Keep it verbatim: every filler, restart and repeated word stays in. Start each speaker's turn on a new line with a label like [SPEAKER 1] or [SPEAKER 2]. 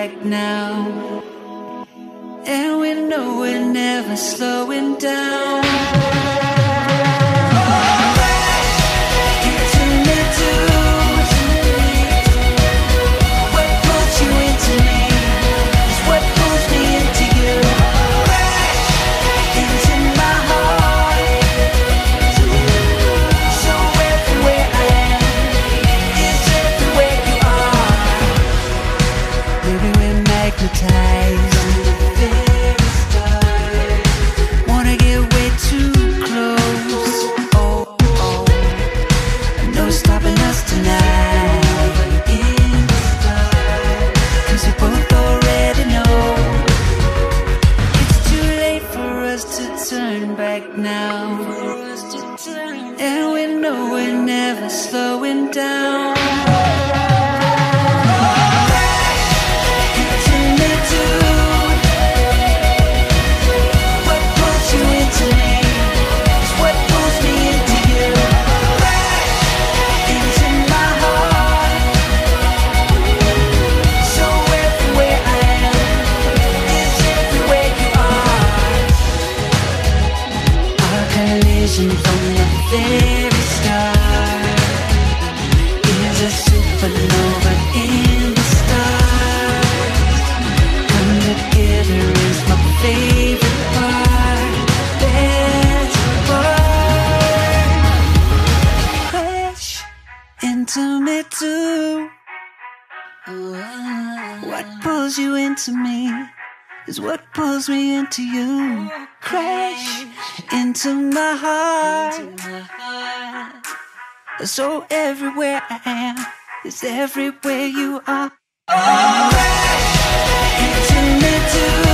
[SPEAKER 1] back now, and we know we're never slowing down. Wanna get way too close. Oh, oh, no stopping us tonight. Cause we both already know it's too late for us to turn back now, and we know we're never slowing down. From the very start is a supernova in the stars. Come together is my favorite part. Best part. Fresh into me too. What pulls you into me is what pulls me into you. Crash into my heart. So everywhere I am is everywhere you are. Oh, crash into me too.